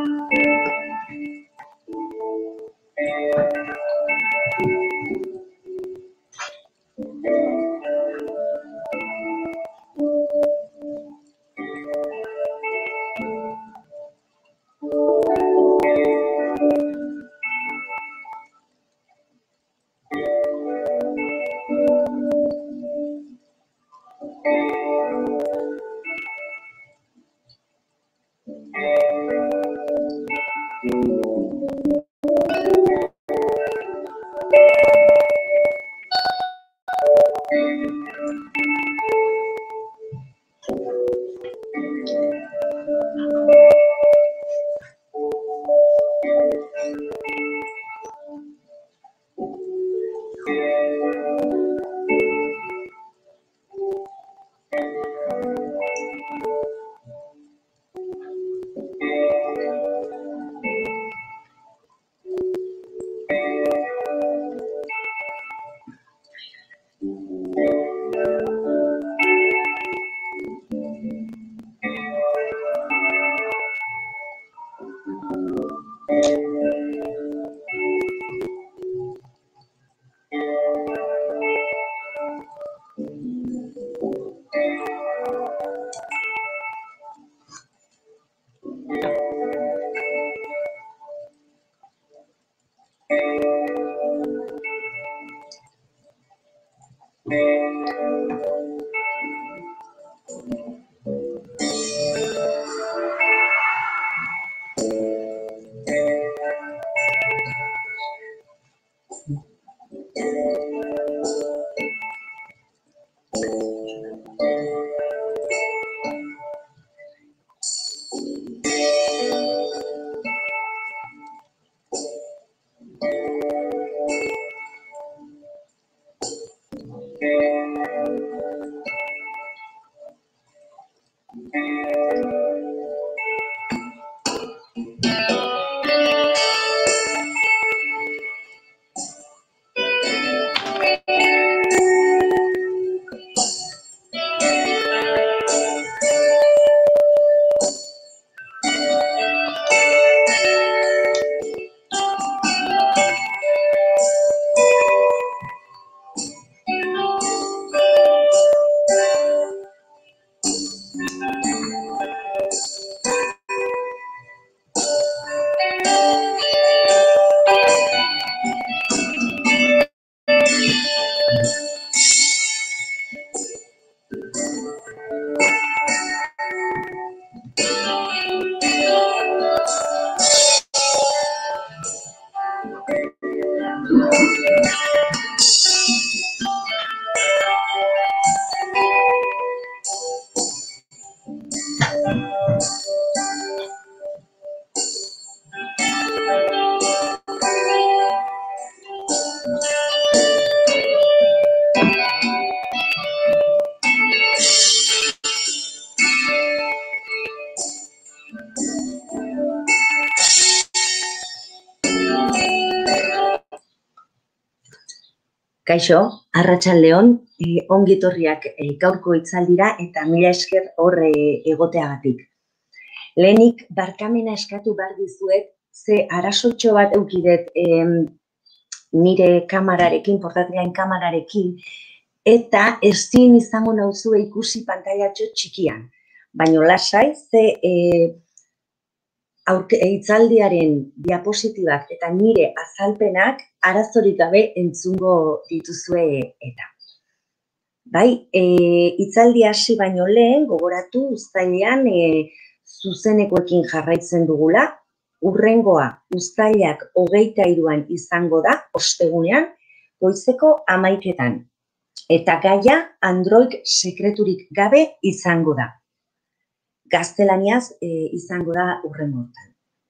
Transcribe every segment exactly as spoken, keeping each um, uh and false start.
Kaixo, arratsaldeon, eh, ongi etorriak eh, gaurko hitzaldira eta mila esker hor eh, egoteagatik. Lehenik barkamena eskatu behar dizuet, ze arazoitxo bat eukidet eh, nire kamararekin, portatilain kamararekin, eta ezin izango nauzue ikusi pantailatxo txikian. Baina lasai, ze eh, aurke, hitzaldiaren diapositibak eta nire azalpenak arazorik gabe entzungo dituzue eta. Bai, e, hitzaldi hasi baino lehen, gogoratu uztailean e, zuzenekoekin jarraitzen dugula, hurrengoa uztailak hogeita hiruan izango da, ostegunean, goizeko hamaiketan. Eta gaia Android sekreturik gabe izango da. Gaztelaniaz e, izango da hurrengoetan.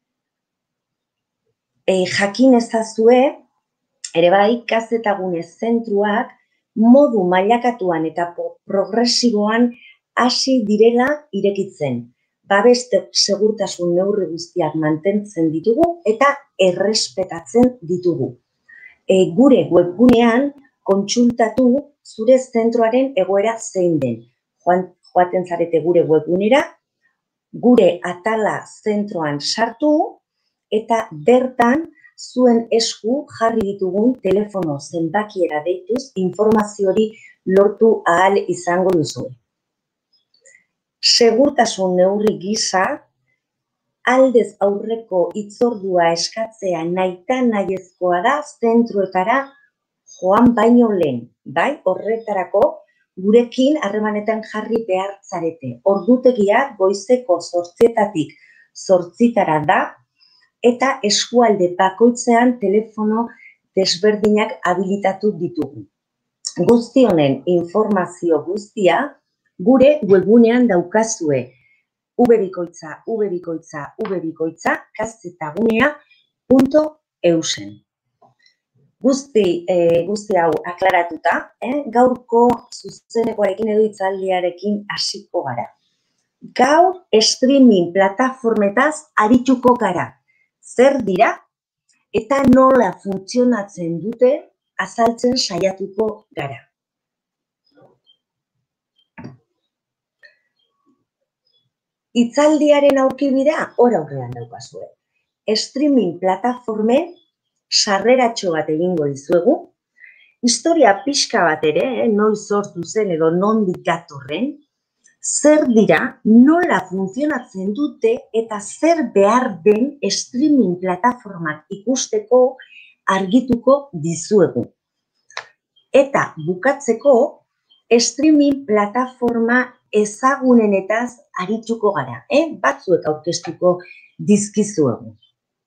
E, jakin ezazue, ere bai, kazetagune zentruak modu mailakatuan eta progresiboan hasi direla irekitzen. Babes segurtasun neurri guztiak mantentzen ditugu eta errespetatzen ditugu. E, gure webgunean kontsultatu zure zentroaren egoera zein den. Joan, joaten zarete gure webgunera, gure atala zentroan sartu eta bertan zuen esku jarri ditugun telefono zenbakiera deituz informazio hori lortu ahal izango duzu. Segurtasun neurri gisa, aldez aurreko hitzordua eskatzea nahita nahiezkoa da zentroetara joan baino lehen. Bai, horretarako gurekin harremanetan jarri behar zarete. Ordutegia goizeko zortzietatik zortzitara da, eta eskualde bakoitzean telefono desberdinak habilitatu ditugu. Guzti honen informazio guztia gure webgunean daukazue ubebikoitza, ubebikoitza, ubebikoitza, kazetagunea puntu eusen. Guzti, eh, guzti hau aklaratuta, eh, gaurko zuzenekoarekin edo hitzaldiarekin hasiko gara. Gaur streaming plataformetaz arituko gara. Zer dira eta nola funtzionatzen dute azaltzen saiatuko gara. Hitzaldiaren aurkibidea hor aurrean daukazue. Streaming plataformen sarreratxo bat egingo dizuegu. Historia pixka bat ere, eh, noiz sortu zen edo nondik datorren, zer dira, nola funtzionatzen dute eta zer behar den streaming plataformak ikusteko argituko dizuegu. Eta bukatzeko, streaming plataforma ezagunenetaz arituko gara, eh? Batzuek aurkeztuko dizkizuegu.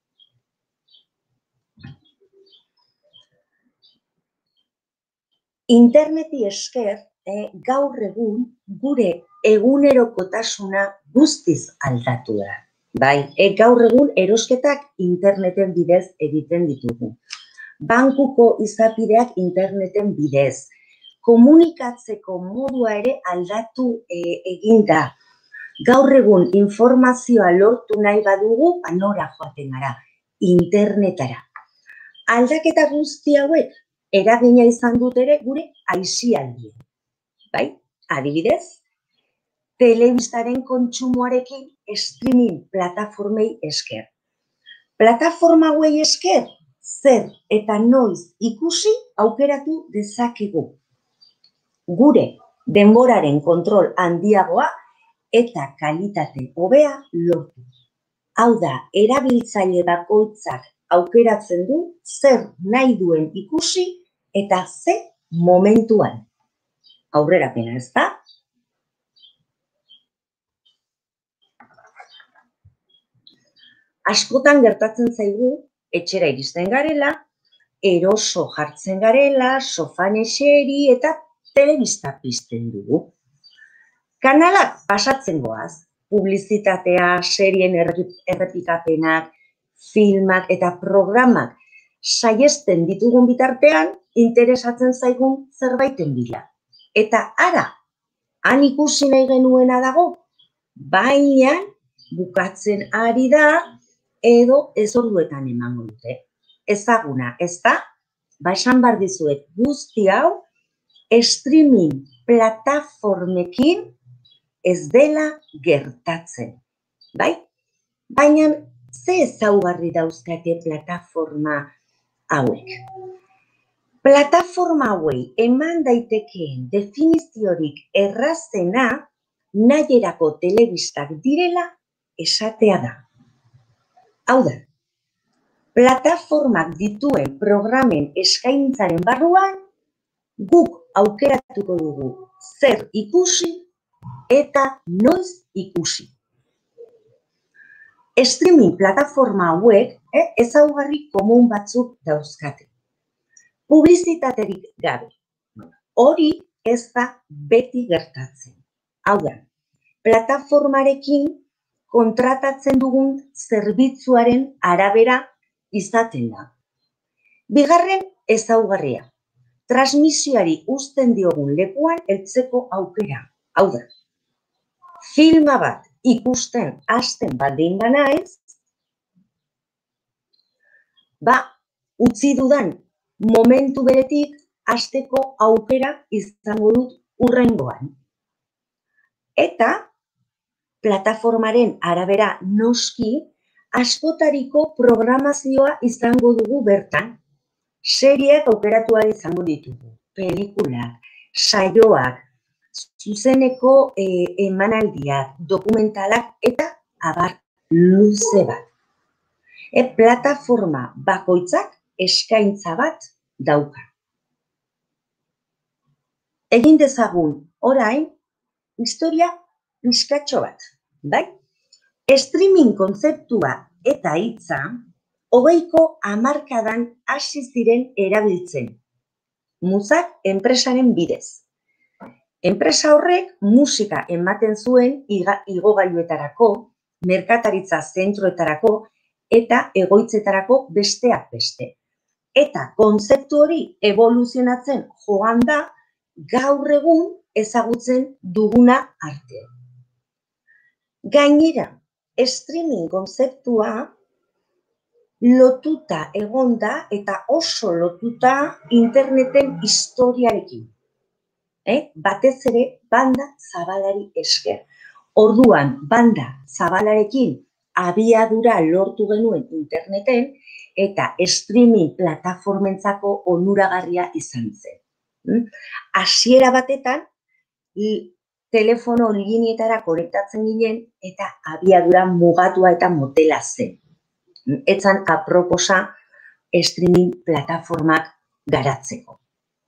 Interneti esker, eh, gaur egun gure egunerokotasuna guztiz aldatu da. Bai, e, gaur egun erosketak interneten bidez egiten ditugu. Bankuko izapideak interneten bidez. Komunikatzeko modua ere aldatu e, egin da. Gaur egun informazioa lortu nahi badugu, nora joaten gara, internetara. Aldaketa guzti hauek eragina izan dut ere gure aisialdian. Bai, adibidez, telebistaren kontsumoarekin streaming plataformei esker. Plataforma hauei esker, zer eta noiz ikusi aukeratu dezakegu. Gure denboraren kontrol handiagoa eta kalitate hobea lortu. Hau da, erabiltzaile bakoitzak aukeratzen du zer nahi duen ikusi eta ze momentuan. Aurrerapena, ez da? Askotan gertatzen zaigu, etxera iristen garela, eroso jartzen garela, sofan eseri eta telebista pizten dugu. Kanalak pasatzen goaz, publizitatea, serien errepikapenak, filmak eta programak saiesten ditugun bitartean, interesatzen zaigun zerbaiten bila. Eta ara, han ikusi nahi genuena dago, baina bukatzen ari da edo ez orduetan emango dute. Ezaguna, ez da? Ba, esan behar dizuet guzti hau streaming plataformekin ez dela gertatzen. Bai? Baina ze ezaugarri dauzkate plataforma hauek? Plataforma hauei eman daitekeen definiziorik errazena nahierako telebistak direla esatea da. Hau da, plataformak dituen programen eskaintzaren barruan guk aukeratuko dugu zer ikusi eta noiz ikusi. Streaming plataforma hauek eh, ezaugarri komun batzuk dauzkate. Publizitaterik gabe. Hori ez da beti gertatzen. Hau da, plataformarekin kontratatzen dugun zerbitzuaren arabera izaten da. Bigarren ezaugarria. Transmisioari uzten diogun lekuan heltzeko aukera. Hau da, filma bat ikusten hasten baldin banaiz, ba, utzi dudan momentu beretik hasteko aukera izango dut hurrengoan. Eta plataformaren arabera noski, askotariko programazioa izango dugu bertan. Serieak aukeratu ahal izango ditugu, pelikulak, saioak, zuzeneko emanaldiak, dokumentalak eta abar luze bat. Plataforma bakoitzak eskaintza bat dauka. Egin dezagun orain historia pixkatxo bat, bai? Streaming kontzeptua eta hitza hogeiko hamarkadan hasi ziren erabiltzen. Muzak enpresaren bidez. Enpresa horrek musika ematen zuen igogailuetarako, merkataritza zentroetarako eta egoitzetarako besteak beste. Eta kontzeptu hori evoluzionatzen joan da gaur egun ezagutzen duguna arte. Gainera, streaming kontzeptua lotuta egon da eta oso lotuta interneten historiarekin. Batez ere, banda zabalari esker. Orduan, banda zabalarekin abiadura lortu genuen interneten eta streaming plataformentzako onuragarria izan zen. Hasiera batetan, telefono lineetara konektatzen ginen eta abiadura mugatua eta motela zen. Etzan aproposa streaming plataformak garatzeko.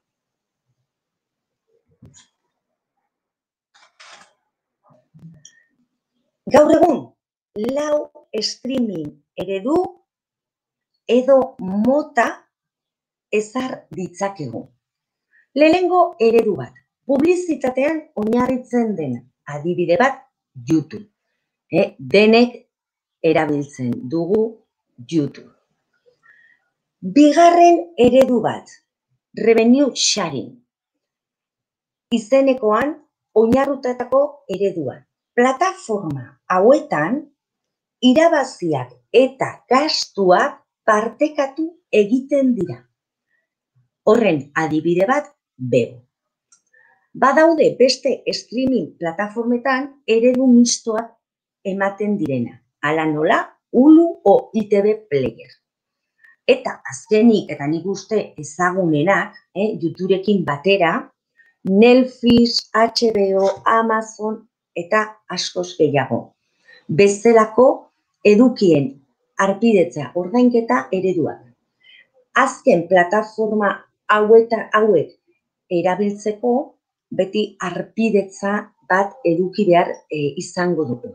Gaur egun, lau streaming eredu edo mota ezar ditzakegu. Lehenengo eredu bat, publizitatean oinarritzen dena, adibide bat, YouTube. Denek erabiltzen dugu YouTube. Bigarren eredu bat, revenue sharing. Izenekoan oinarrututako ereduan. Plataforma hauetan irabaziak eta gastuak partekatu egiten dira. Horren adibide bat, Bebo. Badaude beste streaming plataformetan eredu mistoak ematen direna. Hala nola, Hulu o I T V Player. Eta azkenik, eta nik uste ezagunenak, YouTuberekin batera, Netflix, H B O, Amazon eta askoz gehiago. Bezalako edukien harpidetza ordainketa ereduak. Azken plataforma hauek erabiltzeko beti harpidetza bat eduki behar izango dugu.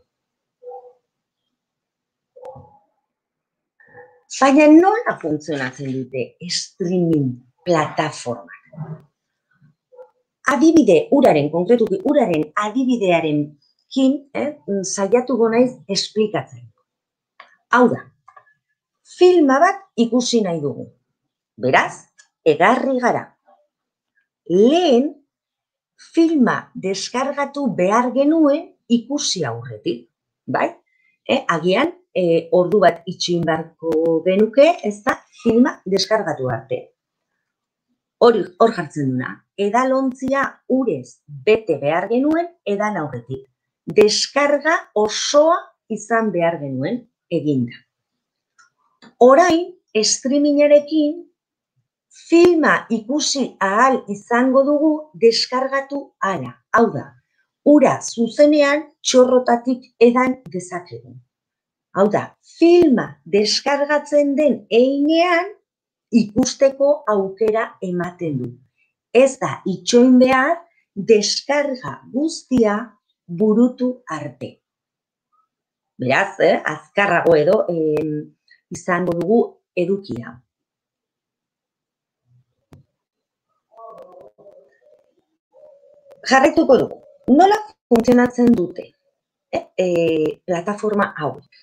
Baina nola funtzionatzen dute streaming plataformak? Adibide uraren, konkretuki uraren adibidearekin saiatuko naiz esplikatzen. Hau da, filma bat ikusi nahi dugu. Beraz, egarri gara. Lehen, filma deskargatu behar genuen ikusi aurretik. Bai? Agian, ordu bat itxoin beharko genuke, ez da, filma deskargatu arte. Hor jartzen duna, edalontzia urez bete behar genuen edan aurretik. Deskarga osoa izan behar genuen eginda. Orain, streamingarekin, filma ikusi ahal izango dugu deskargatu ala. Hau da, ura zuzenean txorrotatik edan dezakegu. Hau da, filma deskargatzen den heinean ikusteko aukera ematen du. Ez da, itxoin behar, deskarga guztia burutu arte. Beraz, azkarrago edo izango dugu edukia. Jarraituko dugu. Nola funtzionatzen dute plataforma hauek?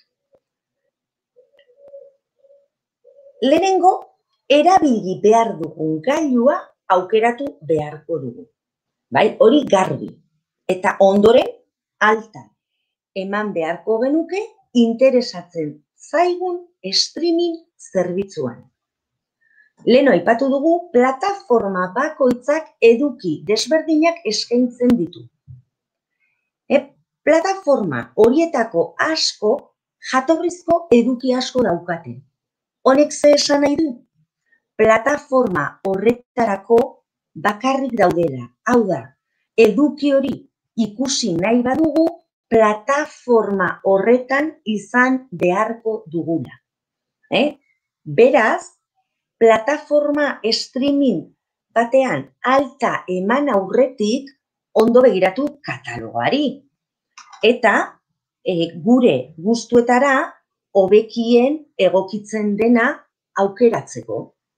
Lehenengo, erabili behar dugun gailua aukeratu beharko dugu. Bai, hori garbi. Eta ondoren, alta eman beharko genuke interesatzen zaigun streaming zerbitzuan. Lehen aipatu dugu, plataforma bakoitzak eduki desberdinak eskaintzen ditu. Plataforma horietako asko jatorrizko eduki asko daukate. Honek ze esan nahi du? Plataforma horretarako bakarrik daudela. Hau da, eduki hori ikusi nahi badugu, plataforma horretan izan beharko dugula. Eh? Beraz, plataforma streaming batean alta eman aurretik ondo begiratu katalogoari. Eta e, gure gustuetara hobekien egokitzen dena aukeratzeko.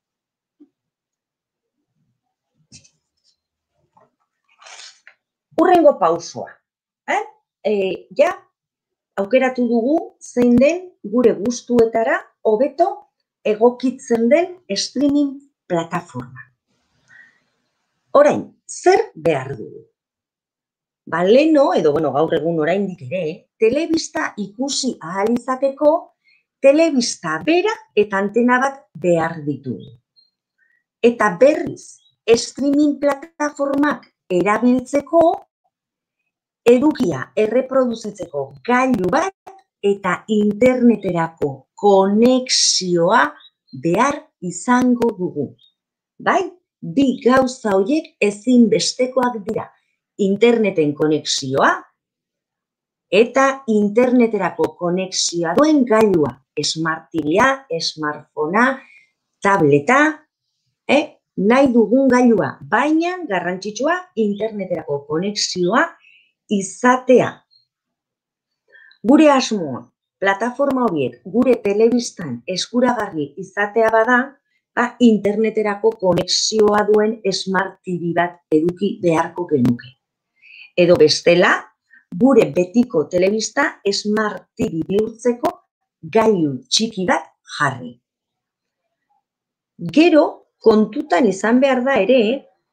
Hurrengo pausoa. Eh? E, ja, aukeratu dugu zein den gure gustuetara hobeto egokitzen den streaming plataforma. Orain, zer behar dugu? Ba, leno, edo bueno, gaur egun oraindik ere, telebista ikusi ahal izateko, telebista bera eta antena bat behar ditugu. Eta berriz, streaming plataformak erabiltzeko, edukia erreproduzitzeko gailu bat eta interneterako konexioa behar izango dugu. Bai, bi gauza horiek ezinbestekoak dira. Interneten konexioa eta interneterako konexioa duen gailua. Smart T V-a, smartphonea, tableta, eh? nahi dugun gailua, baina garrantzitsua interneterako konexioa izatea. Gure asmoa, plataforma horiek gure telebistan eskuragarri izatea bada, ba, interneterako konexioa duen Smart T V bat eduki beharko genuke. Edo bestela, gure betiko telebista Smart T V bihurtzeko gailu txiki bat jarri. Gero, kontutan izan behar da ere,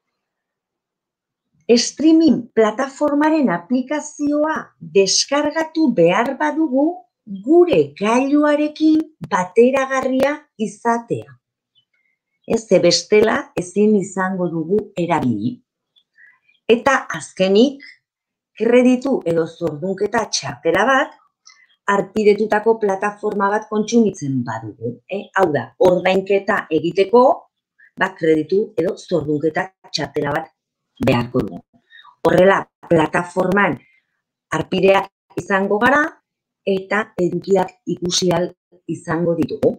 streaming plataformaren aplikazioa deskargatu behar badugu gure gailuarekin bateragarria izatea. Ez bestela ezin izango dugu erabili. Eta azkenik, kreditu edo zordunketa txartela bat, harpidetutako plataforma bat kontsumitzen badugu. Eh? Hau da, ordainketa egiteko, ba, kreditu edo zordunketa txartela bat beharko dugu. Horrela, plataforman harpideak izango gara eta edukiak ikusi ahal izango ditugu.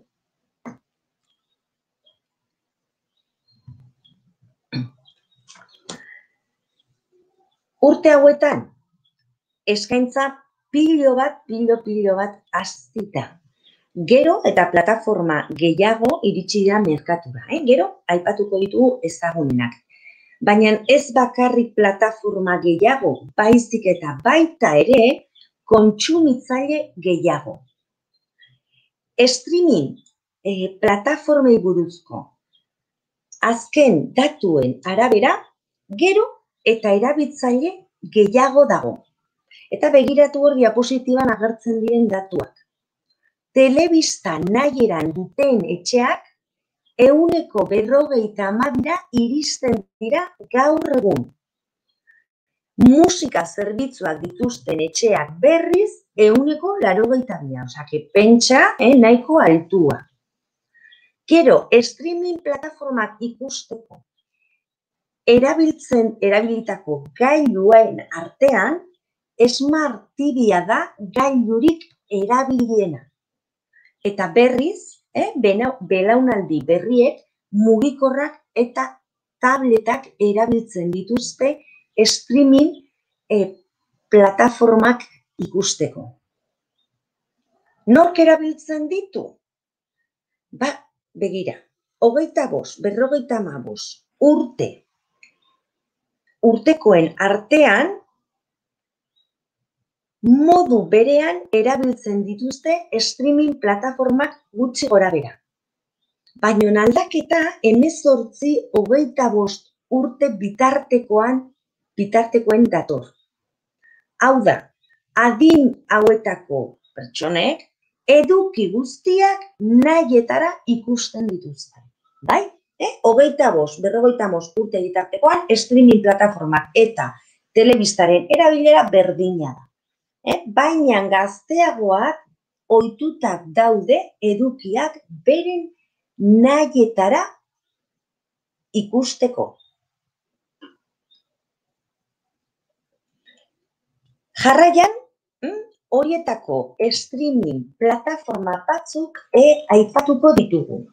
Urte hauetan, eskaintza pilo bat, pilo, pilo bat hazita. Gero eta plataforma gehiago iritsi dira merkatura. Eh? Gero, aipatuko ditugu ezagunenak. Baina ez bakarrik plataforma gehiago, baizik eta baita ere, kontsumitzaile gehiago. Streaming eh, plataformei buruzko azken datuen arabera, gero eta erabiltzaile gehiago dago. Eta begiratu hor diapositiban agertzen diren datuak. Telebista nahieran duten etxeak ehuneko berrogeita hamabira iristen dira gaur egun. Musika zerbitzuak dituzten etxeak berriz ehuneko laurogeita bia. Osea, que pentsa eh, nahiko altua. Gero, streaming plataformak ikusteko erabiltzen erabilitako gailuen artean, Smart T V-a da gailurik erabiliena. Eta berriz, eh, belaunaldi berriek mugikorrak eta tabletak erabiltzen dituzte streaming eh, plataformak ikusteko. Nork erabiltzen ditu? Ba, begira, hogeita bost, berrogeita hamabost urte urtekoen artean modu berean erabiltzen dituzte streaming plataformak gutxi gorabehera. Baina aldaketa hemezortzi hogeita bost urte bitartekoan bitartekoen dator. Hau da, adin hauetako pertsonek eduki guztiak nahietara ikusten dituzte. Bai? Eh? Hogeita bost, berrogeita bost urte bitartekoan streaming plataformak eta telebistaren erabilera berdina da. Eh? Baina gazteagoak ohitutak daude edukiak beren nahietara ikusteko. Jarraian, horietako streaming plataforma batzuk e aipatuko ditugu.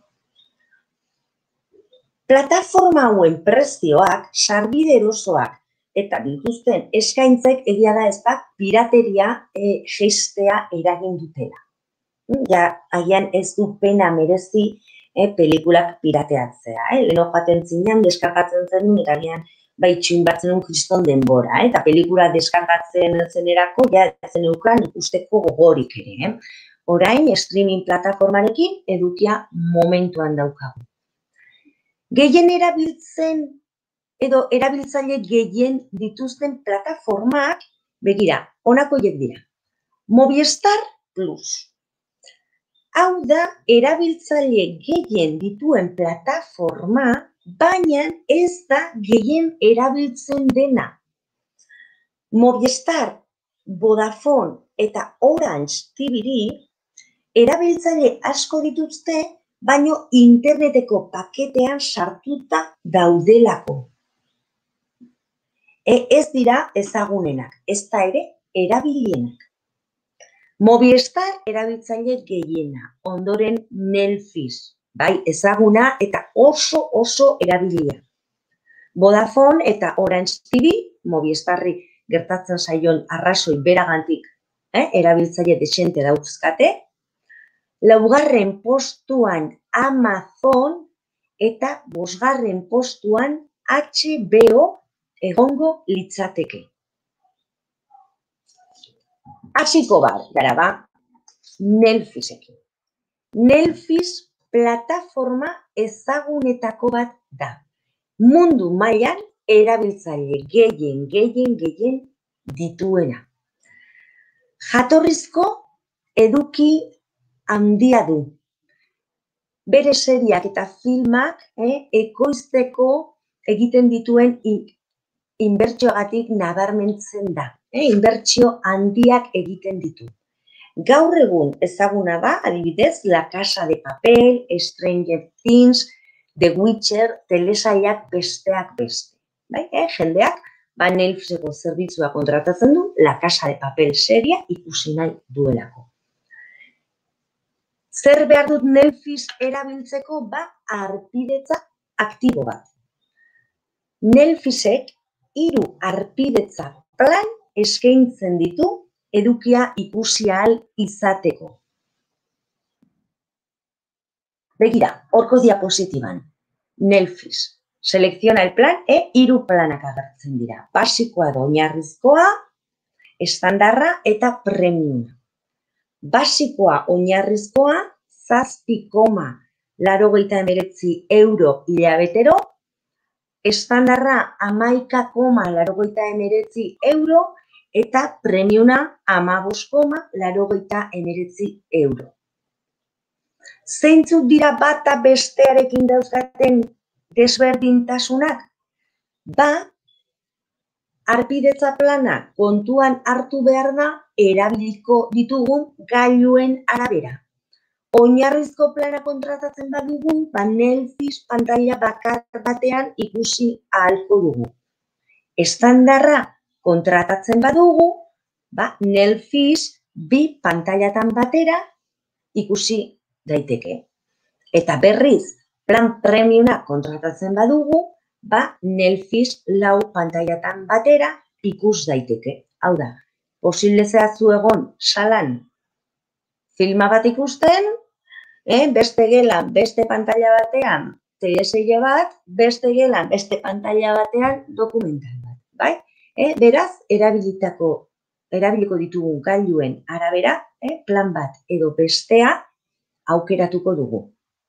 Plataforma hauen prezioak, sarbide erosoak eta dituzten eskaintzek egia da ez da pirateria e, jeistea eragin dutela. Ja, agian ez du pena merezi e, pelikulak pirateatzea. Eh? Leno jaten zinean, deskargatzen zen eta agian baitxuin batzen un kriston denbora. Eh? Eta pelikula deskargatzen zenerako, ja, zen eukan ikusteko gogorik ere. Eh? Orain, streaming plataformarekin edukia momentuan daukagu. Gehien erabiltzen edo erabiltzaile gehien dituzten plataformak, begira, honako horiek dira. Movistar Plus. Hau da, erabiltzaile gehien dituen plataforma, baina ez da gehien erabiltzen dena. Movistar, Vodafone eta Orange T V erabiltzaile asko dituzte, baino interneteko paketean sartuta daudelako. E, ez dira ezagunenak, ez da ere erabilienak. Movistar erabiltzaile gehiena, ondoren Netflix, bai ezaguna eta oso oso erabilia. Vodafone eta Orange T V, Movistarri gertatzen zaion arrazoi beragantik, eh, erabiltzaile desente dauzkate. Laugarren postuan Amazon eta bosgarren postuan H B O egongo litzateke. Hasiko bar, gara ba, Netflixekin. Netflix plataforma ezagunetako bat da. Mundu mailan erabiltzaile gehien, gehien, gehien dituena. Jatorrizko eduki handia du. Bere seriak eta filmak eh, ekoizteko egiten dituen inbertsioagatik nabarmentzen da. Eh, inbertsio handiak egiten ditu. Gaur egun ezaguna da, adibidez, La Casa de Papel, Stranger Things, The Witcher, telesailak besteak beste. Bai, eh, jendeak, ba Netflixeko zerbitzua kontratatzen du, La Casa de Papel seria ikusi nahi duelako. Zer behar dut Netflix erabiltzeko? Ba, harpidetza aktibo bat. Netflixek hiru harpidetza plan eskaintzen ditu edukia ikusi ahal izateko. Begira, horko diapositiban. Netflix. Selekziona el plan e hiru planak agertzen dira. Basikoa da oinarrizkoa, estandarra eta premiuma. Basikoa oinarrizkoa, zazpi koma laurogeita hemeretzi euro hilabetero, estandarra hamaika koma laurogeita hemeretzi euro eta premiuna hamabost koma laurogeita hemeretzi euro. Zeintzuk dira bata bestearekin dauzkaten desberdintasunak? Ba, harpidetza plana kontuan hartu behar da erabiliko ditugun gailuen arabera. Oinarrizko plana kontratatzen badugu, ba Netflix pantalla bakar batean ikusi ahalko dugu. Estandarra kontratatzen badugu, ba Netflix bi pantailatan batera ikusi daiteke. Eta berriz, plan premiuna kontratatzen badugu, ba Netflix lau pantailatan batera ikus daiteke. Hau da, posible zehatzu egon salan filma bat ikusten, eh, beste gelan, beste pantalla batean telesaile bat, beste gelan, beste pantalla batean dokumental bat. Bai? Eh, beraz, erabilitako, erabiliko ditugun gailuen arabera, eh, plan bat edo bestea aukeratuko dugu.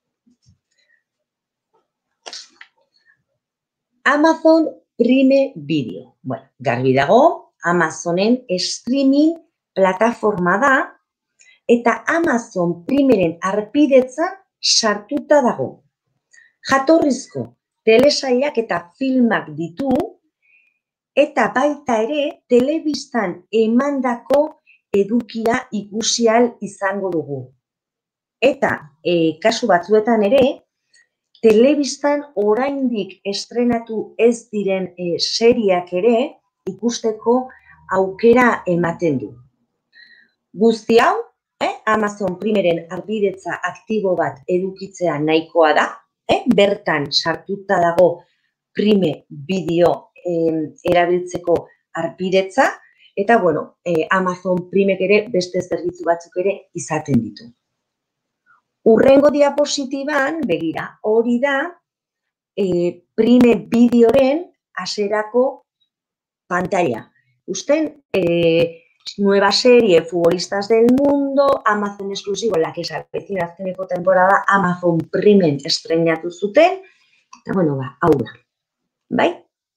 Amazon Prime Video. Bueno, garbi dago, Amazonen streaming plataforma da, eta Amazon Primeren harpidetza sartuta dago. Jatorrizko telesailak eta filmak ditu, eta baita ere telebistan emandako edukia ikusi ahal izango dugu. Eta e, kasu batzuetan ere, telebistan oraindik estrenatu ez diren e, seriak ere ikusteko aukera ematen du. Guzti hau, eh, Amazon Primeren harbidetza aktibo bat edukitzea nahikoa da, eh, bertan sartuta dago Prime bideo eh, erabiltzeko harbidetza, eta bueno, eh, Amazon Primek ere beste zerbitzu batzuk ere izaten ditu. Hurrengo diapositiban, begira, hori da eh, Prime bideoren hasierako pantalla. Usten, eh, nueva serie, futbolistas del mundo, Amazon exclusivo, la que se avecina azkeneko temporada, Amazon Primen estrenatu zuten, eta bueno, ba, hau da. Bai?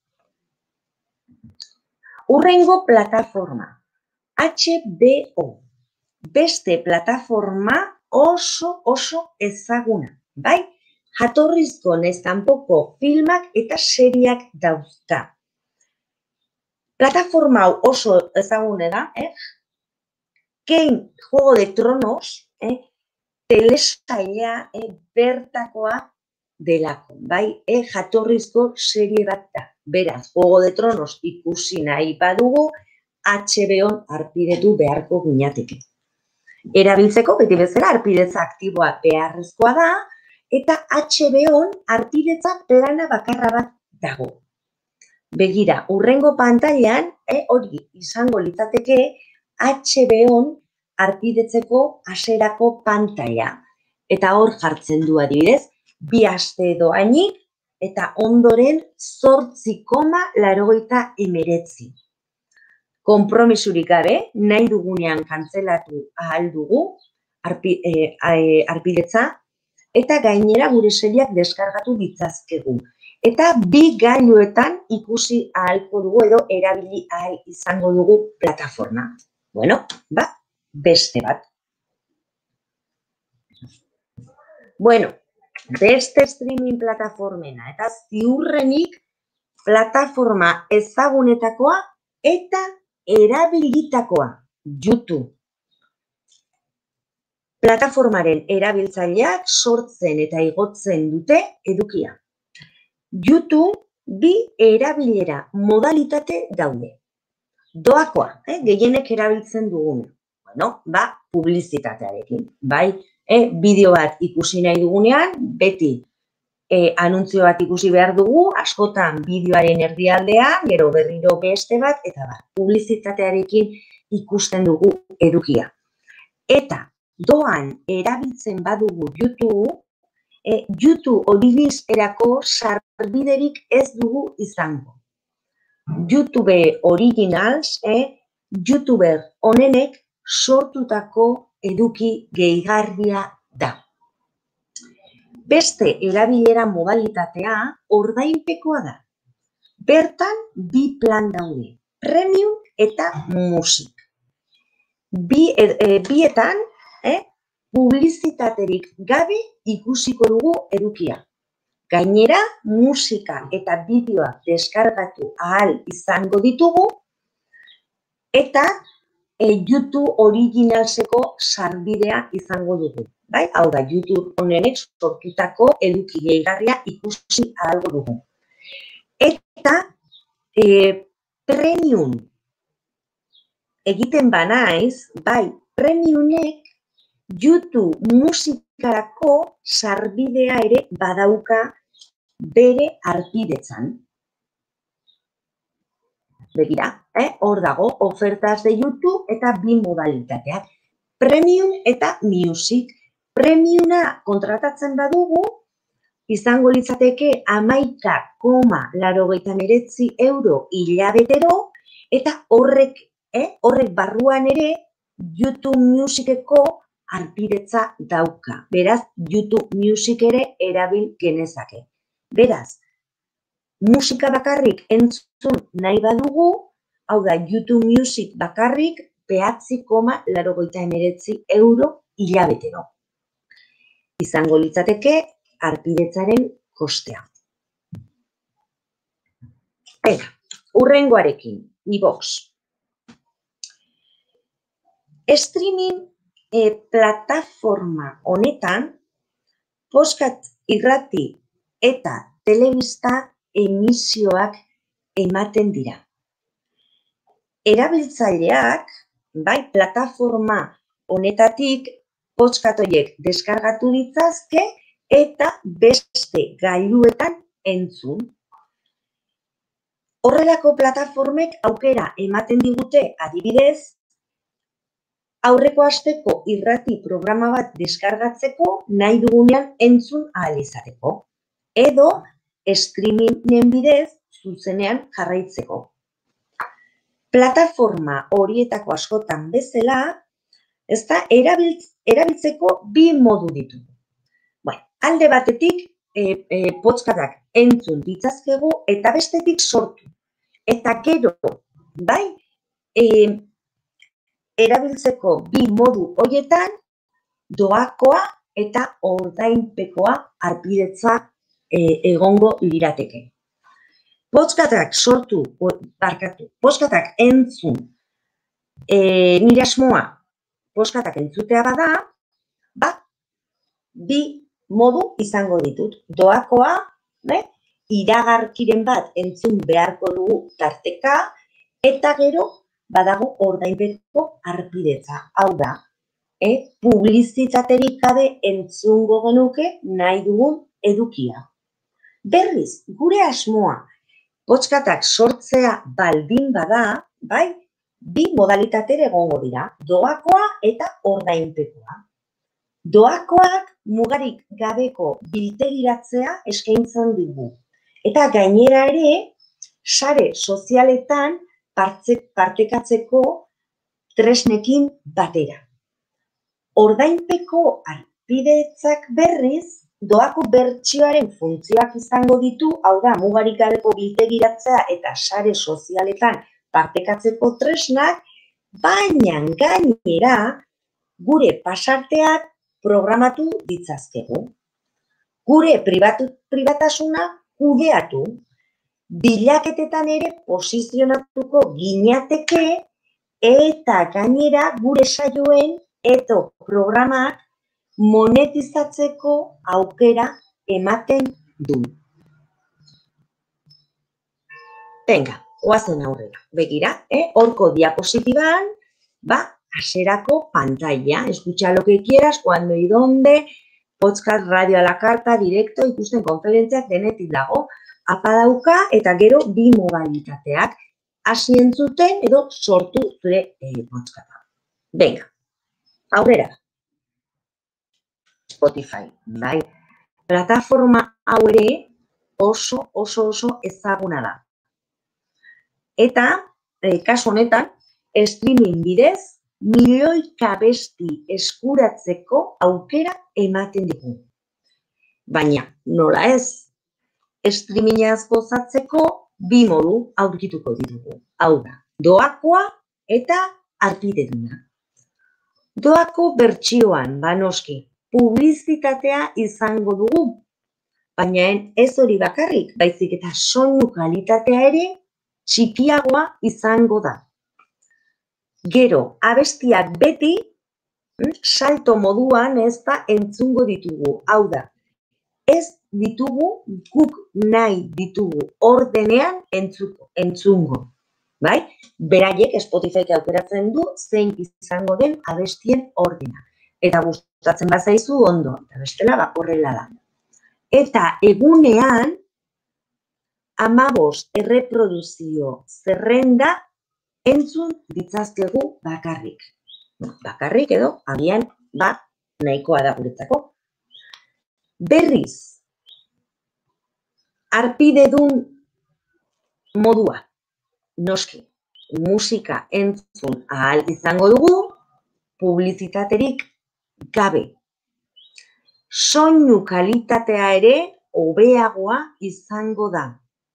Hurrengo plataforma, H B O. Beste plataforma oso, oso ezaguna, bai? Jatorrizko naiz kanpoko filmak eta seriak dauzka. Plataforma hau oso ezagune da, eh? Game Juego de Tronos, eh? telesaila eh? bertakoa delako, bai? Eh? Jatorrizko serie bat da. Beraz, Juego de Tronos ikusi nahi badugu, H B O harpidetu beharko ginateke. Erabiltzeko, beti bezala, harpidetza aktiboa beharrezkoa da, eta H B O harpidetza plana bakarra bat dago. Begira, hurrengo pantailan, eh, hori izango litzateke H B O harpidetzeko hasierako pantaila. Eta hor jartzen du adibidez, bi aste doainik eta ondoren zortzi koma laurogeita hemeretzi. Konpromisurik gabe, nahi dugunean kantzelatu ahal dugu harpidetza, eta gainera gure seriak deskargatu ditzazkegu. Eta bi gailuetan ikusi ahalko dugu edo erabili ahal izango dugu plataforma. Bueno, ba, beste bat. Bueno, beste streaming plataformena eta ziurrenik plataforma ezagunetakoa eta erabilitakoa, YouTube. Plataformaren erabiltzaileak sortzen eta igotzen dute edukia. YouTube bi erabilera modalitate daude. Doakoa, eh, gehienek erabiltzen duguna. Bueno, ba, publizitatearekin, bai? Eh, bideo bat ikusi nahi dugunean, beti eh, anuntzio bat ikusi behar dugu, askotan bideoaren erdialdean, gero berriro beste bat, eta ba, publizitatearekin ikusten dugu edukia. Eta doan erabiltzen badugu YouTube, E, YouTube originserako sarbiderik ez dugu izango. YouTube Originals, e, YouTuber honenek sortutako eduki gehigarria da. Beste erabilera modalitatea ordainpekoa da. Bertan bi plan daude, Premium eta Music. Bi, e, bietan, eh, publizitaterik gabe ikusiko dugu edukia. Gainera, musika eta bideoak deskargatu ahal izango ditugu eta e, YouTube Originalseko sarbidea izango dugu. Bai? Hau da, YouTube honenek sortutako eduki gehigarria ikusi ahalgo dugu. Eta e, Premium egiten banaiz, bai, Premiumek YouTube musikarako sarbidea ere badauka bere harpidetzan. Begira, eh? Hor dago, ofertas de YouTube eta bi modalitateak. Premium eta Music. Premiuma kontratatzen badugu, izango litzateke hamaika koma laurogeita hemeretzi euro hilabetero, eta horrek, eh? horrek barruan ere YouTube Musiceko harpidetza dauka. Beraz, YouTube Music ere erabil genezake. Beraz, musika bakarrik entzun nahi badugu, hau da, YouTube Music bakarrik bederatzi koma laurogeita hemeretzi euro hilabetero. Izango litzateke harpidetzaren kostea. Eta, hurrengoarekin, iVoox. Streaming e, plataforma honetan, podcast irrati eta telebista emisioak ematen dira. Erabiltzaileak, bai, plataforma honetatik podcast horiek deskargatu ditzazke eta beste gailuetan entzun. Horrelako plataformek aukera ematen digute, adibidez, aurreko asteko irrati programa bat deskargatzeko nahi dugunean entzun ahal izateko. Edo streamingen bidez zuzenean jarraitzeko. Plataforma horietako askotan bezala, ez da, erabiltz, erabiltzeko bi modu ditugu. Bueno, alde batetik e, e, podcastak entzun ditzazkegu eta bestetik sortu. Eta gero, bai, e, erabiltzeko bi modu horietan doakoa eta ordainpekoa harpidetza e, egongo lirateke. Podcastak sortu, barkatu, podcastak entzun, e, nire asmoa, podcastak entzutea bada, ba, bi modu izango ditut. Doakoa, ne? Iragarkiren bat entzun beharko dugu tarteka, eta gero badago ordainpeko harpidetza. Hau da, e, publizitaterik gabe entzungo genuke nahi dugun edukia. Berriz, gure asmoa, podcastak sortzea baldin bada, bai, bi modalitatere egongo dira, doakoa eta ordainpekoa. Doakoak mugarik gabeko biltegiratzea eskaintzen dugu. Eta gainera ere, sare sozialetan partekatzeko tresnekin batera. Ordainpeko harpidetzak berriz, doako bertsioaren funtzioak izango ditu, hau da, mugarik gabeko biltegiratzea eta sare sozialetan partekatzeko tresnak, baina gainera gure pasarteak programatu ditzazkegu. Gure pribatu, pribatasuna kudeatu, bilaketetan ere posizionatuko ginateke eta gainera gure saioen edo programak monetizatzeko aukera ematen du. Venga, oazen aurrera. Begira, eh? Horko diapositiban, ba, hasierako pantalla. Escucha lo que quieras, cuando y dónde, podcast, radio a la carta, directo, ikusten konferentziak denetik dago. Apa dauka eta gero bi modalitateak. Hasi entzuten edo sortu zure eh, podcasta. Venga, aurrera. Spotify, bai. Plataforma hau ere oso, oso, oso ezaguna da. Eta, eh, kasu honetan, streaming bidez, milioika abesti eskuratzeko aukera ematen digu. Baina, nola ez, streamingaz gozatzeko bi modu aurkituko ditugu. Hau da, doakoa eta harpideduna. Doako bertsioan, banoski, publizitatea izango dugu, baina ez hori bakarrik, baizik eta soinu kalitatea ere txikiagoa izango da. Gero, abestiak beti, salto moduan ez da entzungo ditugu. Hau da, ez ditugu guk nahi ditugu ordenean entzuko, entzungo. Bai? Beraiek Spotifyk aukeratzen du zein izango den abestien ordena. Eta gustatzen bazaizu ondo, eta bestela bakorrela da. Eta egunean, hamabost erreproduzio zerrenda entzun ditzazkegu bakarrik. Bakarrik edo, agian, ba, nahikoa da guretzako. Berriz, harpidedun modua, noski, musika entzun ahal izango dugu, publizitaterik gabe. Soinu kalitatea ere hobeagoa izango da.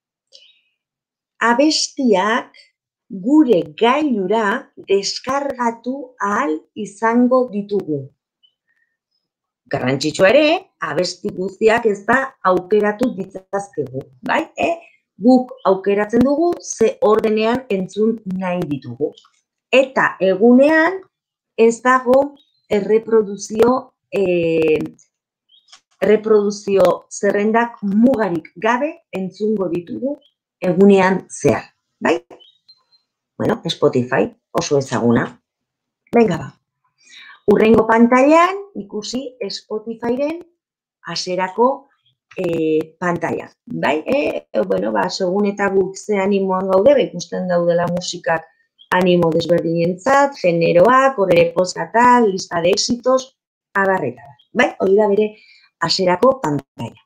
Abestiak gure gailura deskargatu ahal izango ditugu. Garrantzitsua ere, abesti guztiak ez da aukeratu ditzazkegu, bai? Eh? Guk aukeratzen dugu ze ordenean entzun nahi ditugu. Eta egunean, ez dago erreproduzio, eh, reproduzio zerrendak mugarik gabe entzungo ditugu egunean zehar, bai? Bueno, Spotify oso ezaguna. Venga ba. Urrengo pantailan ikusi Spotifyren hasierako eh, pantaila, bai? Eh, bueno, ba, segun eta guk ze animoan gaude, ba, ikusten daudela musikak animo desberdinentzat, generoak, horre postkatak, lista de éxitos, abarretara, bai? Hori da bere hasierako pantaila.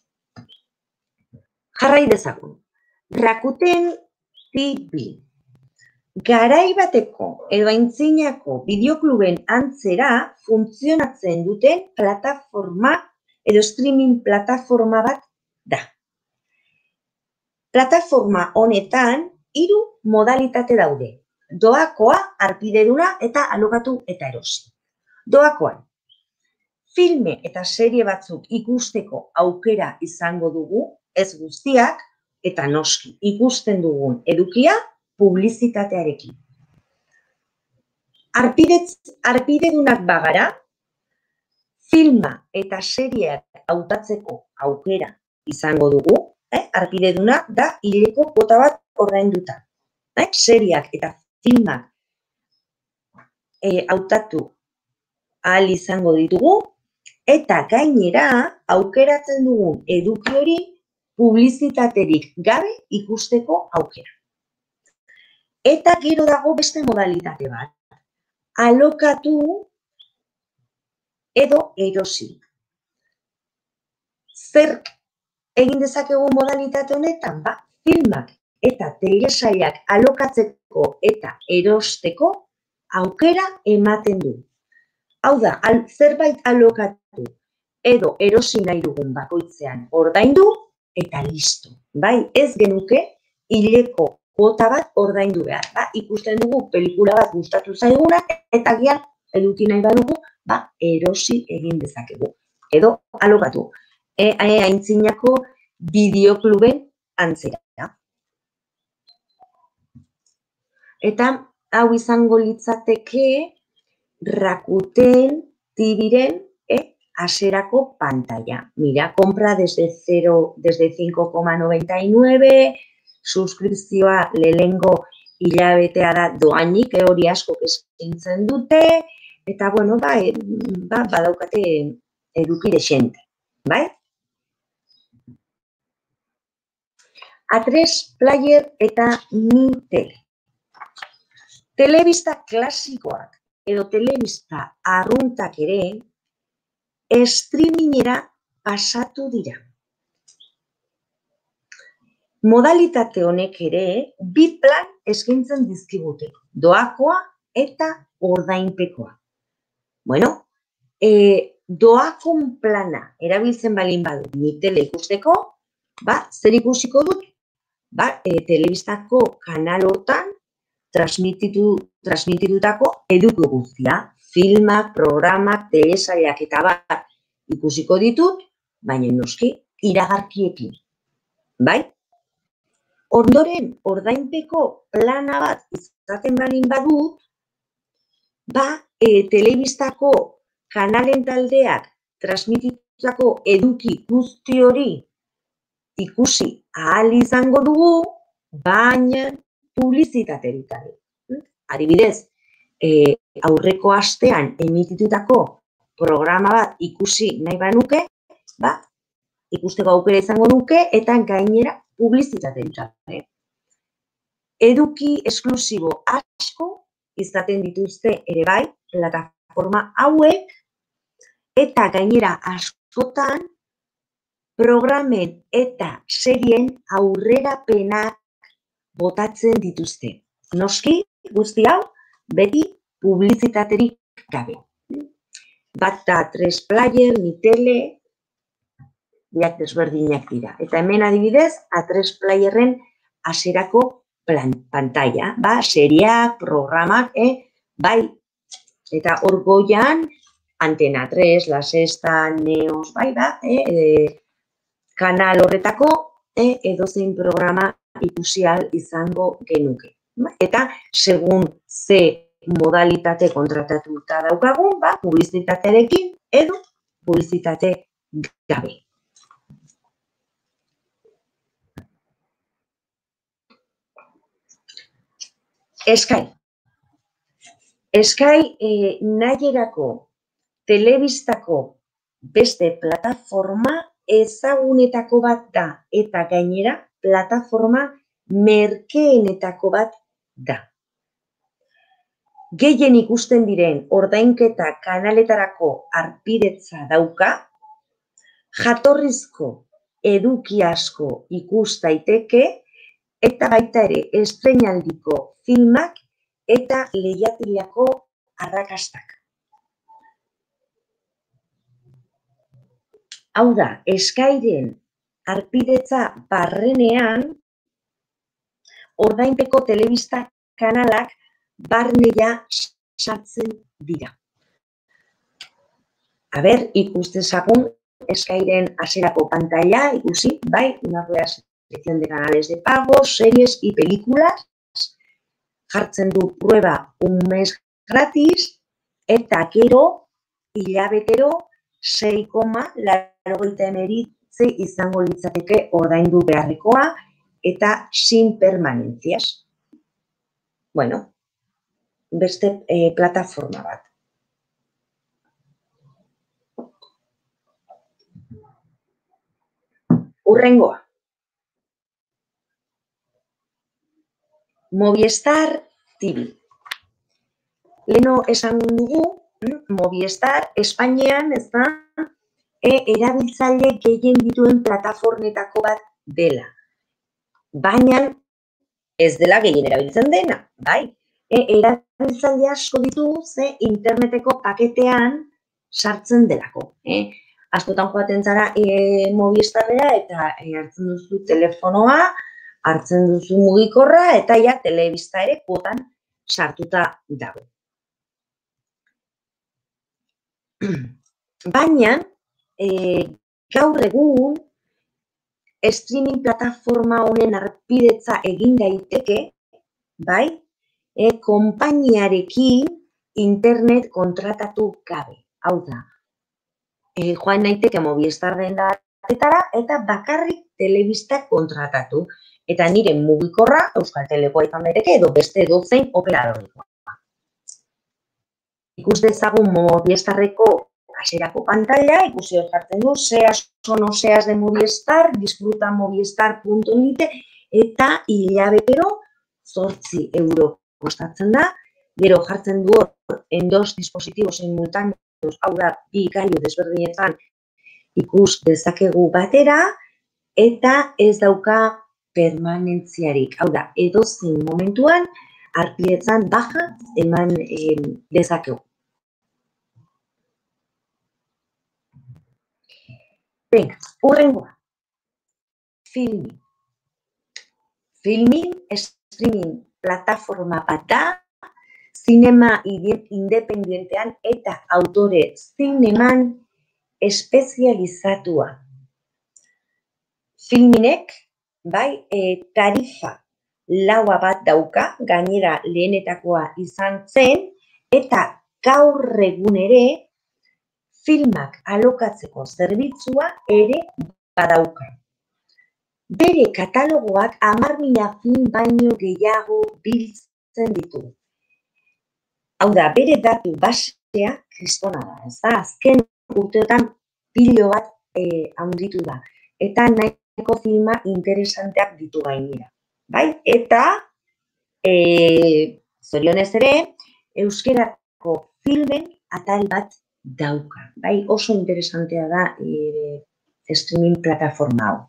Jarrai dezagun. Rakuten T V. Garai bateko edo aintzinako bideokluben antzera funtzionatzen duten plataforma edo streaming plataforma bat da. Plataforma honetan hiru modalitate daude. Doakoa, harpideduna eta alokatu eta erosi. Doakoan, filme eta serie batzuk ikusteko aukera izango dugu, ez guztiak, eta noski ikusten dugun edukia publizitatearekin. Harpidedunak bagara, filma eta serieak hautatzeko aukera izango dugu, eh? Harpideduna da hileko kuota bat ordainduta. Eh? Serieak eta filmak eh, hautatu ahal izango ditugu, eta gainera aukeratzen dugun eduki hori publizitaterik gabe ikusteko aukera. Eta gero dago beste modalitate bat. Alokatu edo erosi. Zer egin dezakegu modalitate honetan? Ba, filmak eta telesailak alokatzeko eta erosteko aukera ematen du. Hau da, al, zerbait alokatu edo erosi nahi dugun bakoitzean ordaindu eta listo. Bai, ez genuke hileko kuota bat ordaindu behar. Ba, ikusten dugu pelikula bat gustatu zaiguna eta gian eduki nahi badugu, ba, erosi egin dezakegu. Edo alokatu. E, e, aintzinako bideokluben antzera. Eta hau izango litzateke Rakuten T V-ren eh, hasierako pantalla. Mira, compra desde cero, desde cinco coma noventa y nueve, suskripzioa lehengo hilabetea da doainik, eh, hori asko eskaintzen dute, eta bueno, ba, eh, ba, badaukate eduki dexente, bai? A tres player eta Mi Tele. Telebista klasikoak edo telebista arruntak ere streamingera pasatu dira. Modalitate honek ere bi plan eskaintzen dizkigute, doakoa eta ordainpekoa. Bueno, e, doakon plana erabiltzen balin badu Mi Tele ikusteko, ba, zer ikusiko dut? Ba, e, telebistako kanal hortan transmititu, transmititutako eduki guztia, filmak, programak, telesailak eta bat ikusiko ditut, baina noski iragarkiekin. Bai? Ondoren, ordainpeko plana bat izaten balin badut, ba, e, telebistako kanalen taldeak transmititutako eduki guzti hori ikusi ahal izango dugu, baina publizitaterik gabe. Adibidez, e, aurreko astean emititutako programa bat ikusi nahi banuke, ba, ikusteko aukera izango nuke, eta gainera publizitaterik gabe. Eduki esklusibo asko izaten dituzte ere bai, plataforma hauek, eta gainera askotan programen eta serien aurrerapenak botatzen dituzte. Noski, guzti hau, beti publizitaterik gabe. Bat da tres player, Mi Tele, biak desberdinak dira. Eta hemen adibidez, a tres playerren hasierako pantalla, ba, seriak, programak, eh, bai, eta hor goian, Antena tres, La Sexta, Neos, bai, ba, eh, eh, kanal horretako, eh, edozein programa ikusi ahal izango genuke. Eta, segun ze modalitate kontratatuta daukagun, ba, publizitatearekin edo publizitate gabe. Sky. Sky eh, nahierako telebistako beste plataforma ezagunetako bat da eta gainera plataforma merkeenetako bat da. Gehien ikusten diren ordainketa kanaletarako harpidetza dauka, jatorrizko eduki asko ikus daiteke eta baita ere estreinaldiko filmak eta lehiatilako arrakastak. Hau da, Skyren harpidetza barrenean ordainpeko telebista kanalak barnea sartzen dira. A ber, ikus dezagun Skyren hasierako pantalla, ikusi, bai, una selección de canales de pago, series y películas, jartzen du prueba un mes gratis, eta gero, hilabetero, sei koma laurogeita hemeretzi izango litzateke ordaindu beharrekoa, eta sin permanencias. Bueno, beste eh, plataforma bat. Urrengoa. Movistar T V. Leno esan dugu, Movistar Espainian ez da e, erabiltzaile gehien dituen plataformetako bat dela. Baina ez dela gehien erabiltzen dena, bai? E, erabiltzaile asko ditu ze interneteko paketean sartzen delako. Eh? Askotan joaten zara e, Movistarrera eta e, hartzen duzu telefonoa, hartzen duzu mugikorra eta ja telebista ere kuotan sartuta dago. Baina, e, gaur egun, streaming plataforma honen harpidetza egin daiteke, bai, e, konpainiarekin internet kontratatu gabe. Hau da, e, joan naiteke Movistar dendatetara eta bakarrik telebista kontratatu. Eta nire mugikorra Euskal Telekoa izan daiteke edo beste edozein operadorikoa. Ikus dezagun Movistarreko hasierako pantalla, ikusi hor jartzen du, seas o no seas de Movistar, disfruta movistar punto net eta hilabetero zortzi euro kostatzen da, gero jartzen du hor en dos dispositivos simultáneos, hau da, bi gailu desberdinetan ikus dezakegu batera, eta ez dauka permanentziarik, hau da, edozein momentuan harpidetzan baja eman eh, dezakegu. Venga, urrengoa. Filmin. Filmin streaming plataforma bat da, zinema independentean eta autore zineman espezializatua. Filminek, bai, e, tarifa laua bat dauka, gainera lehenetakoa izan zen, eta gaur egun ere filmak alokatzeko zerbitzua ere badauka. Bere katalogoak hamar mila film baino gehiago biltzen ditu. Hau da, bere datu basea kristona da, ez da, azken urteotan pilo bat e, handitu da, eta nahi filma interesanteak ditu gainera. Bai? Eta, e, zorionez ere, euskerako filmen atal bat dauka. Bai? Oso interesantea da e, streaming plataforma hau.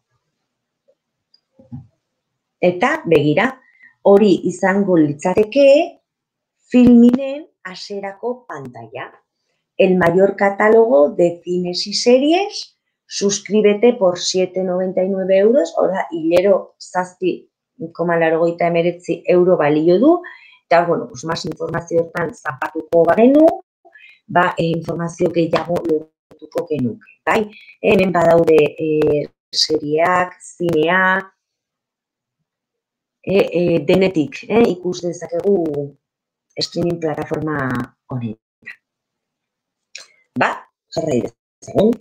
Eta, begira, hori izango litzateke filminen hasierako pantalla. El mayor catálogo de cines y series. Suscríbete por siete noventa y nueve euros, hora hilero zazpi koma laurogeita hemeretzi euro balio du, eta, bueno, pues, más informazioetan zapatuko bagenu, ba, e, informazio gehiago lortuko genuke, bai? Hemen badaude e, serieak, zinea, e, e, denetik, e, ikus dezakegu streaming plataforma honetan. Ba, jarrai dezagun.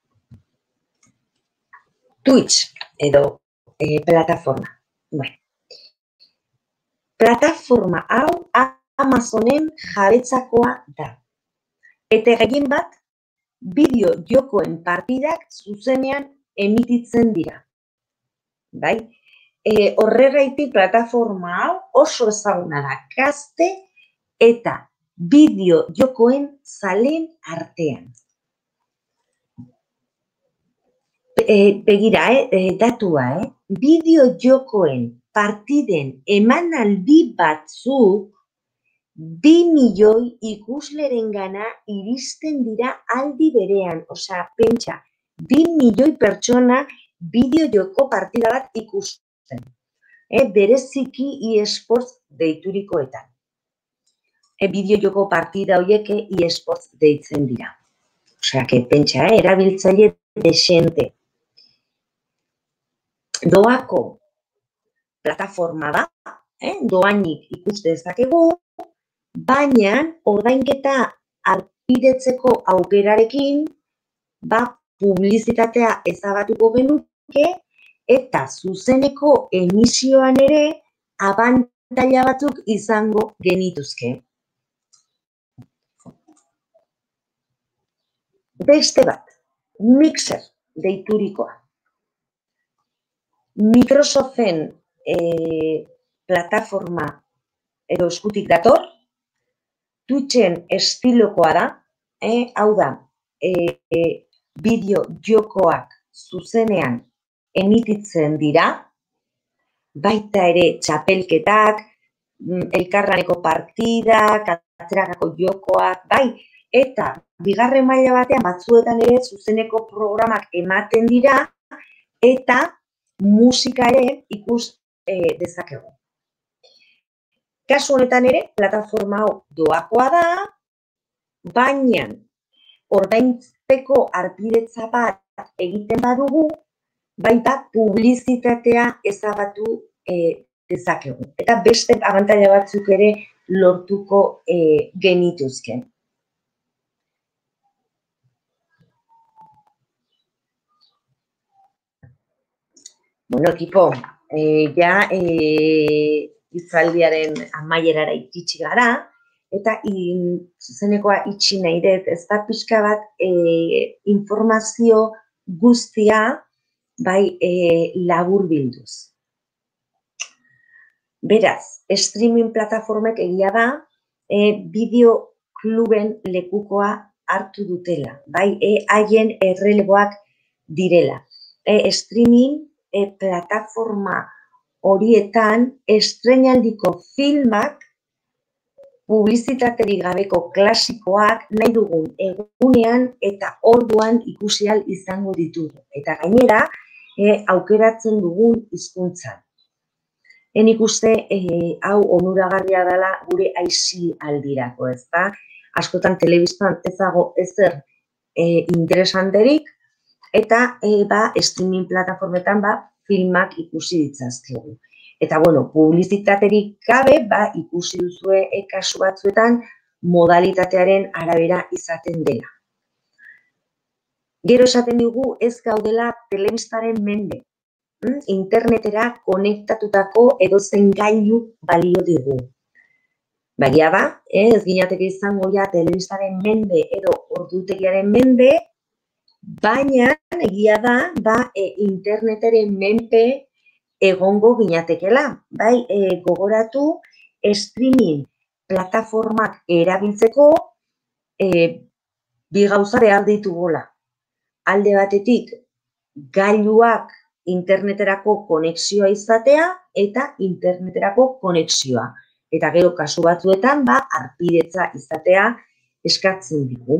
Twitch edo e, plataforma. Bueno. Plataforma hau Amazonen jabetzakoa da. Eta gehien bat, bideo jokoen partidak zuzenean emititzen dira. Bai? E, horregaitik plataforma hau oso ezaguna da gazte eta bideo jokoen zaleen artean. E, begira, eh, datua, eh? Bideo jokoen partiden emanaldi batzuk bi milioi ikuslerengana iristen dira aldi berean. Osea, pentsa, bi milioi pertsona bideo joko partida bat ikusten. Eh, bereziki e-sports deiturikoetan. E, bideo joko partida horiek e-sports deitzen dira. Osea, que pentsa, eh, erabiltzaile desente. Doako plataforma da, eh, doainik ikus dezakegu, baina ordainketa harpidetzeko aukerarekin, ba, publizitatea ezabatuko genuke eta zuzeneko emisioan ere abantaila batzuk izango genituzke. Beste bat, Mixer deiturikoa. Microsoften eh, plataforma edo eskutik dator, Twitchen estilokoa da, eh, hau da, eh, eh, bideo jokoak zuzenean emititzen dira, baita ere txapelketak, elkarlaneko partidak, atzeragako jokoak, bai, eta bigarren maila batean batzuetan ere zuzeneko programak ematen dira, eta musika ere ikus eh, dezakegu. Kasu honetan ere, plataforma hau doakoa da, baina ordaintzeko harpidetza bat egiten badugu, baita publizitatea ezabatu eh, dezakegu. Eta beste abantaila batzuk ere lortuko eh, genituzke. Bueno, equipo, eh, ja eh, hitzaldiaren amaierara iritsi gara, eta in, zuzenekoa itxi nahi dut, ez da pixka bat eh, informazio guztia bai eh, labur bilduz. Beraz, streaming plataformek egia da, eh, bideo kluben lekukoa hartu dutela, bai, eh, haien erreleboak direla. Eh, streaming eh, plataforma horietan estreinaldiko filmak, publizitaterik gabeko klasikoak nahi dugun egunean eta orduan ikusi ahal izango ditugu. Eta gainera, eh, aukeratzen dugun hizkuntzan. Nik uste eh, hau onuragarria dela gure aisi aldirako, ez da? Askotan telebistan ez dago ezer eh, interesanterik, eta eh, ba, streaming plataformetan ba, filmak ikusi ditzazkegu. Eta, bueno, publizitaterik gabe, ba, ikusi duzue e, kasu batzuetan modalitatearen arabera izaten dela. Gero esaten dugu ez gaudela telebistaren mende. Hm? Internetera konektatutako edozein gailu balio digu. Bagia da, eh, ez ginateke izango ja telebistaren mende edo ordutegiaren mende, baina egia da, ba, e, internetaren menpe egongo ginatekela. Bai, e, gogoratu streaming plataformak erabiltzeko e, bi gauza behar ditugola. Alde batetik, gailuak interneterako konexioa izatea eta interneterako konexioa. Eta gero kasu batzuetan, ba, harpidetza izatea eskatzen digu.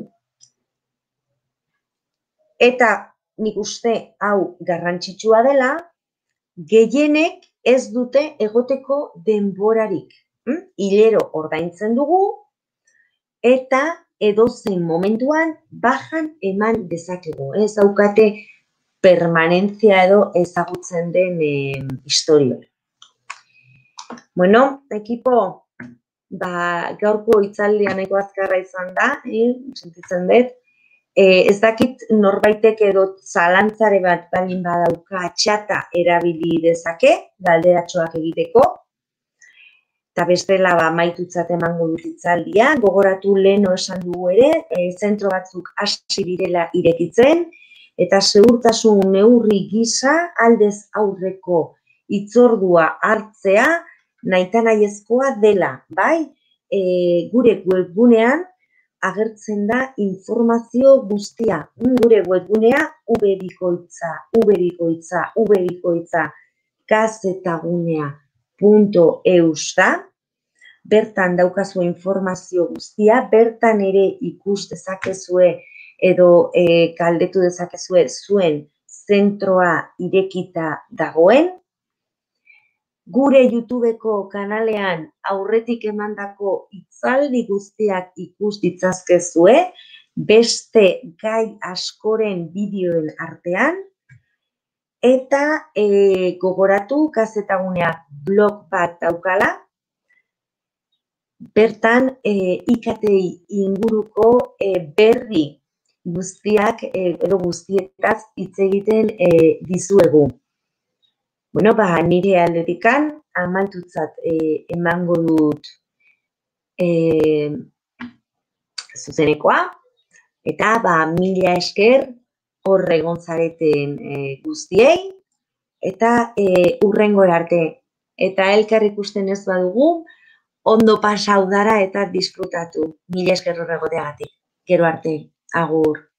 Eta nik uste hau garrantzitsua dela, gehienek ez dute egoteko denborarik. Hm? Hilero ordaintzen dugu eta edozein momentuan bajan eman dezakegu. Ez daukate permanentzia edo ezagutzen den eh, historia. Bueno, ekipo, ba, gaurko hitzaldia nahiko azkarra izan da, eh, sentitzen dut. Eh, ez dakit norbaitek edo zalantzare bat balin badauka txata erabili dezake, galderatxoak egiteko. Eta bestela ba, maitutzat emango dut hitzaldia, gogoratu leheno esan dugu ere, e, zentro batzuk hasi direla irekitzen, eta segurtasun neurri gisa aldez aurreko hitzordua hartzea nahita nahiezkoa dela, bai? E, gure webgunean agertzen da informazio guztia. Gure webgunea ubebikoitza, ubebikoitza, ubebikoitza, gazetagunea punto eus da, bertan daukazu informazio guztia, bertan ere ikus dezakezue edo e, galdetu dezakezue zuen zentroa irekita dagoen. Gure YouTubeko kanalean aurretik emandako hitzaldi guztiak ikus ditzazkezue, beste gai askoren bideoen artean, eta e, gogoratu gazetagunea blog bat daukala, bertan e, I K T inguruko e, berri guztiak e, edo guztietaz hitz egiten e, dizuegu. Bueno, ba, nire aldetikan amaitutzat e, emango dut e, zuzenekoa, eta ba, mila esker hor egon zareten e, guztiei, eta e, hurrengora arte. Eta elkar ikusten ez badugu, ondo pasau dara eta disfrutatu. Mila esker hor egoteagatik. Gero arte, agur.